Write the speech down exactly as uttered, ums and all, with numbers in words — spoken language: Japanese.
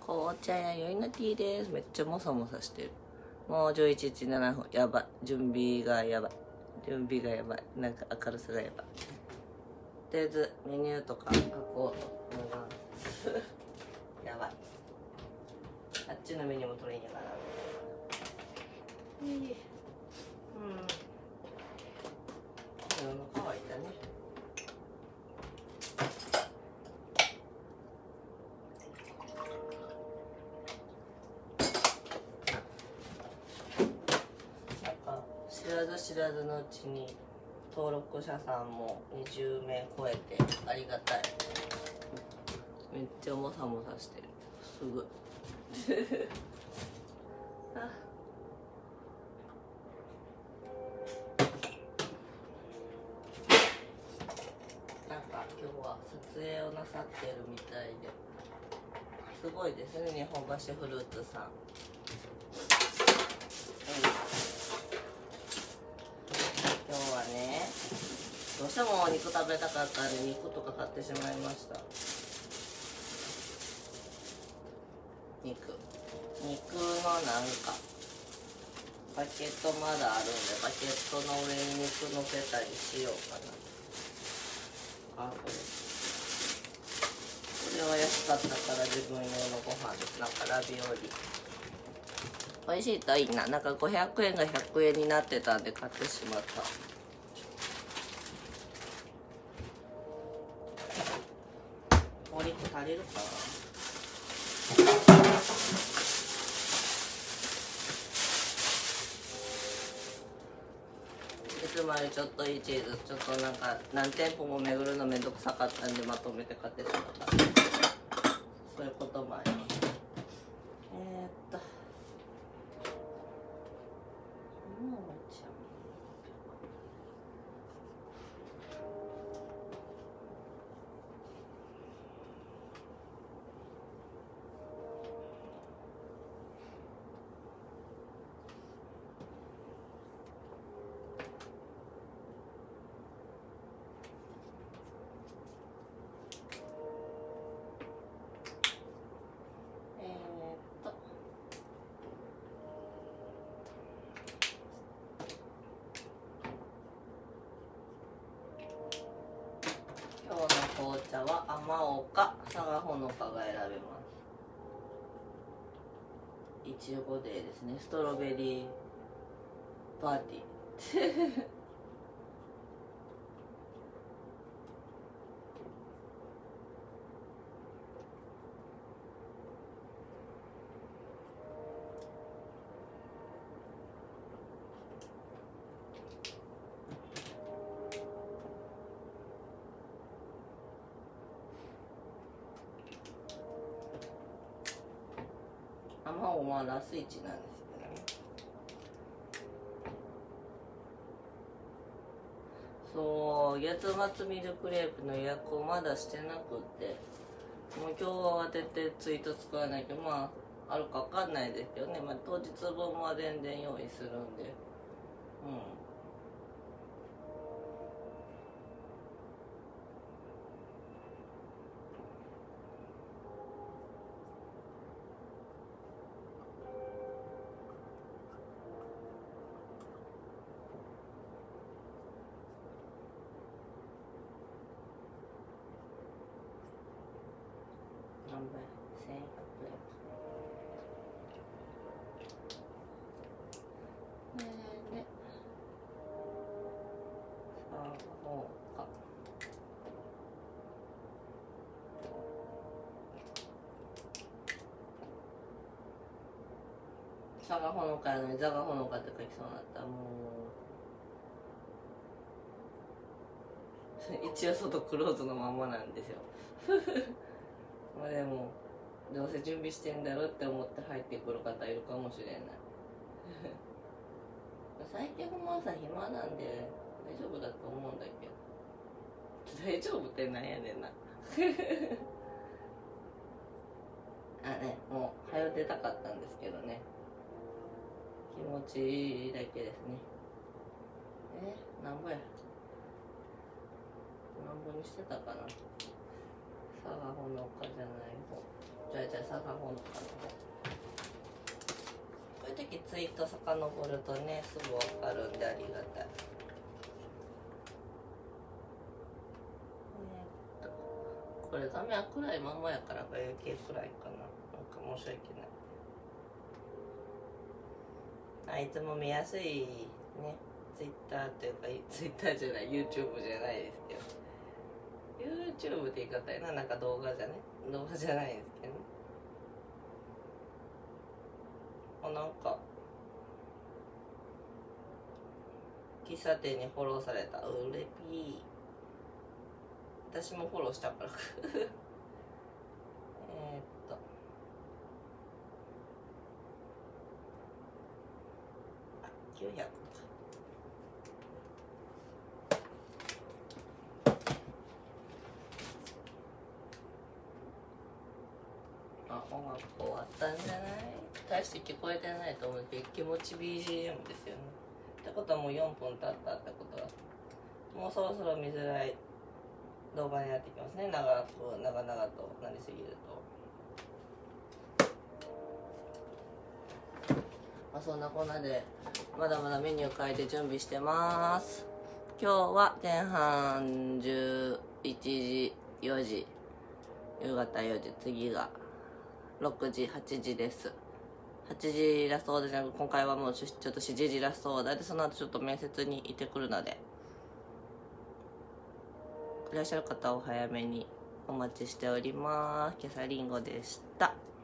紅茶や酔いのティーです。めっちゃモサモサしてる。もうじゅういちじななふん。やばい。準備がやばい。準備がやばい。なんか明るさがやばい。とりあえずメニューとか書こうと思います。やばい。あっちのメニューも取れんやから。うん。うん。喉乾いたね。知らず知らずのうちに登録者さんもにじゅうめい超えてありがたい。めっちゃモサモサしてる。すぐあなんか今日は撮影をなさってるみたいですごいですね。日本橋フルーツさん、今日はね、どうしてもお肉食べたかったんで肉とか買ってしまいました。肉肉のなんかパケットまだあるんで、パケットの上に肉乗せたりしようかな。あ、これこれは安かったから自分用のご飯です。なんかラビオリ美味しいといいな。なんかごひゃくえんがひゃくえんになってたんで買ってしまった。お肉足りるかな。つまりちょっといいチーズ、ちょっとなんか何店舗も巡るのめんどくさかったんでまとめて買ってしまった。そういうこともあります。えー、っともうちゃん紅茶はあまおうか佐賀ほのかが選べます。いちごデーですね。ストロベリーパーティーあまおうはラスイチなんですけどね。そう、月末ミルクレープの予約をまだしてなくって、もう今日は慌ててツイート作らないと、まああるかわかんないですけどね、まあ、当日分は全然用意するんで、うん。何倍せんひゃくえん。えー、でさあほうか佐賀ほのかやのにザガほのかって書きそうになった。もう一応外クローズのままなんですよまあでもどうせ準備してんだろうって思って入ってくる方いるかもしれない最近ほんま朝暇なんで大丈夫だと思うんだけど、大丈夫ってなんやねんなあね、もう早出たかったんですけどね、気持ちいいだけですね。えなんぼやなんぼにしてたかな。佐賀ほのかじゃない方、じゃあじゃあ佐さがほのかの方。こういう時ツイート遡るとねすぐ分かるんでありがたい。これ画面暗いままやからか余計暗いかな。なんか申し訳ない。あ、いつも見やすいね。ツイッターっていうか、ツイッターじゃない、YouTube じゃないですけど。YouTube って言い方やな、なんか動画じゃね。動画じゃないですけどね。あ、なんか、喫茶店にフォローされた。うれぴー。私もフォローしたからえっとあきゅうひゃくか。あ、音楽終わったんじゃない？大して聞こえてないと思うけど気持ち ビージーエム ですよね。ってことはもうよんぷん経ったってことはもうそろそろ見づらい動画になってきますね。長く長々となりすぎると。まあ、そんなこんなでまだまだメニュー変えて準備してます。今日は前半じゅういちじよじ夕方よじ、次がろくじはちじです。はちじラストオーダーじゃなく今回はもうちょっとしちじラストオーダーで、その後ちょっと面接に行ってくるのでいらっしゃる方はお早めにお待ちしております。キャサリンゴでした。